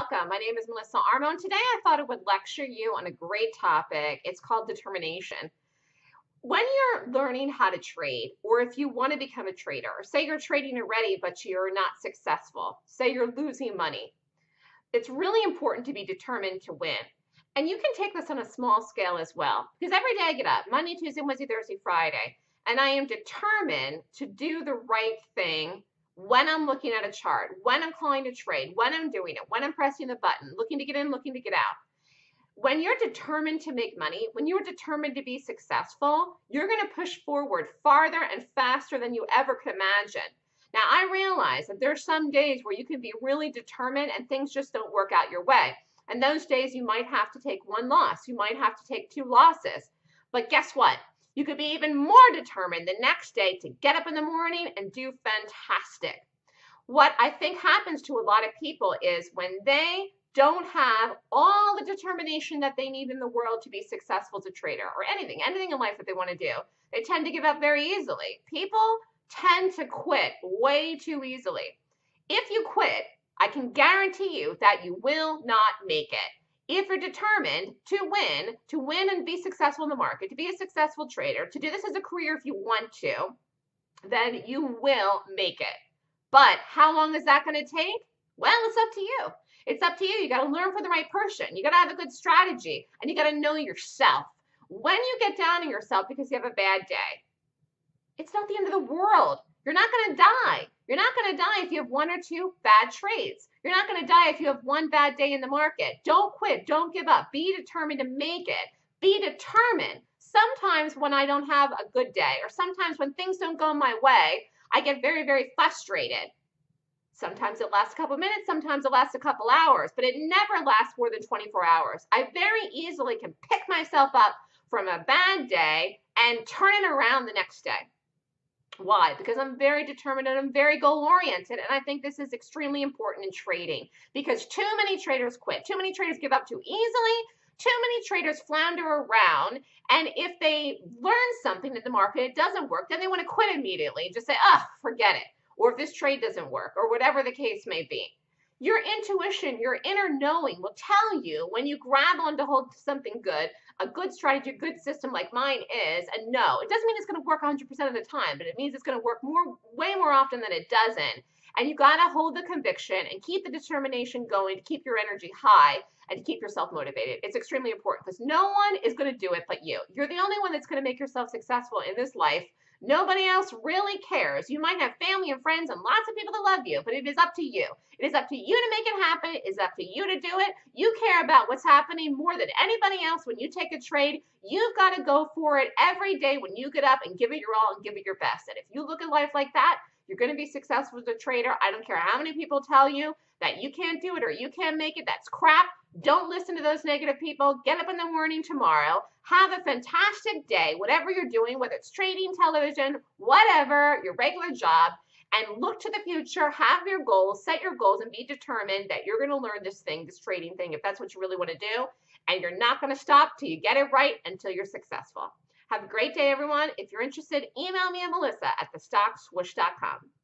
welcome. My name is Melissa Armo, and today I thought I would lecture you on a great topic. It's called determination. When you're learning how to trade, or if you want to become a trader, or say you're trading already but you're not successful, say you're losing money, it's really important to be determined to win. And you can take this on a small scale as well, because every day I get up, Monday, Tuesday, Wednesday, Thursday, Friday, and I am determined to do the right thing when I'm looking at a chart, when I'm calling a trade, when I'm doing it, when I'm pressing the button, looking to get in, looking to get out. When you're determined to make money, when you're determined to be successful, you're going to push forward farther and faster than you ever could imagine. Now, I realize that there's some days where you can be really determined and things just don't work out your way. And those days you might have to take one loss. You might have to take two losses. But guess what? You could be even more determined the next day to get up in the morning and do fantastic. What I think happens to a lot of people is when they don't have all the determination that they need in the world to be successful as a trader or anything in life that they want to do, they tend to give up very easily. People tend to quit way too easily. If you quit, I can guarantee you that you will not make it. If you're determined to win and be successful in the market, to be a successful trader, to do this as a career if you want to, then you will make it. But how long is that going to take? Well, it's up to you. It's up to you. You got to learn from the right person. You got to have a good strategy, and you got to know yourself. When you get down on yourself because you have a bad day, it's not the end of the world. You're not going to die. You're not going to die if you have one or two bad trades. You're not going to die if you have one bad day in the market. Don't quit. Don't give up. Be determined to make it. Be determined. Sometimes when I don't have a good day, or sometimes when things don't go my way, I get very, very frustrated. Sometimes it lasts a couple minutes, sometimes it lasts a couple hours, but it never lasts more than 24 hours. I very easily can pick myself up from a bad day and turn it around the next day. Why? Because I'm very determined and I'm very goal-oriented, and I think this is extremely important in trading because too many traders quit. Too many traders give up too easily. Too many traders flounder around, and if they learn something in the market, it doesn't work, then they want to quit immediately and just say, oh, forget it. Or if this trade doesn't work, or whatever the case may be. Your intuition, your inner knowing will tell you when you grab onto hold to something good, a good strategy, a good system like mine is, and no, it doesn't mean it's going to work 100% of the time, but it means it's going to work way more often than it doesn't. And you got to hold the conviction and keep the determination going to keep your energy high and to keep yourself motivated. It's extremely important because no one is going to do it but you. You're the only one that's going to make yourself successful in this life. Nobody else really cares. You might have family and friends and lots of people that love you, but it is up to you. It is up to you to make it happen. It is up to you to do it. You care about what's happening more than anybody else when you take a trade. You've got to go for it every day when you get up and give it your all and give it your best. And if you look at life like that, you're going to be successful as a trader. I don't care how many people tell you that you can't do it or you can't make it. That's crap. Don't listen to those negative people. Get up in the morning tomorrow. Have a fantastic day, whatever you're doing, whether it's trading, television, whatever, your regular job, and look to the future, have your goals, set your goals, and be determined that you're going to learn this thing, this trading thing, if that's what you really want to do. And you're not going to stop till you get it right until you're successful. Have a great day, everyone. If you're interested, email me at melissa@thestockswoosh.com.